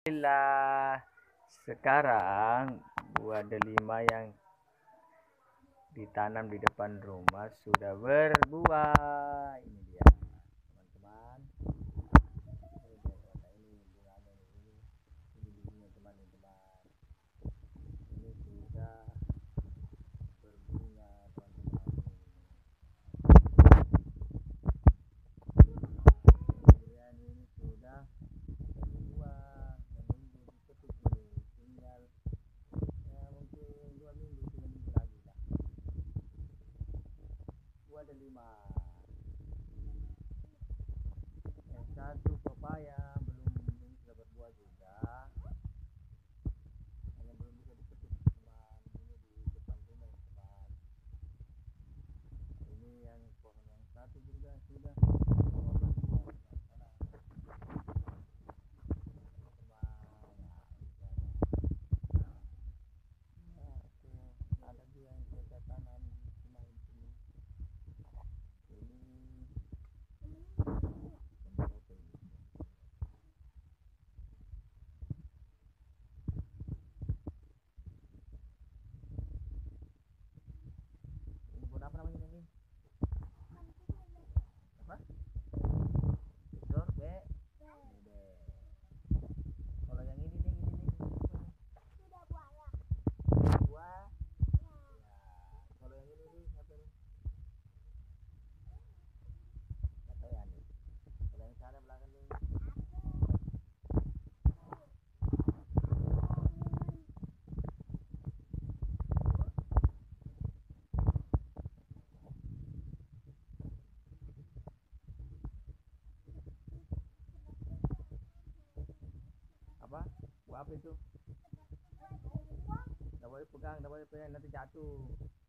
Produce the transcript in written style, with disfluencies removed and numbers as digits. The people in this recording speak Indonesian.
Alhamdulillah, sekarang buah delima yang ditanam di depan rumah sudah berbuah. Ini dia, teman-teman. Ini bunganya ini bijinya teman-teman. Ini sudah berbunga, teman-teman. Kemudian ini sudah berbuah, menunggu dipetik ini. Tinggal mungkin 2 minggu 3 minggu lagi lah. Buah delima. Yang satu pepaya belum sudah berbuah juga, hanya belum bisa dipetik teman. Ini di depan rumah ya, teman. Ini yang pohon yang satu juga sudah berbuah teman. Ada juga yang saya tanam di sini. Ini pohon apa namanya ini? Apa? Tidur be. Ini be. Kalau yang ini nih, sudah buah ya. Buah. Ya. Kalau yang ini nih apa nih? Nggak tahu ya nih. Kalau yang sana belakang nih. Apa? Buah apa itu? Nggak boleh pegang, nanti jatuh.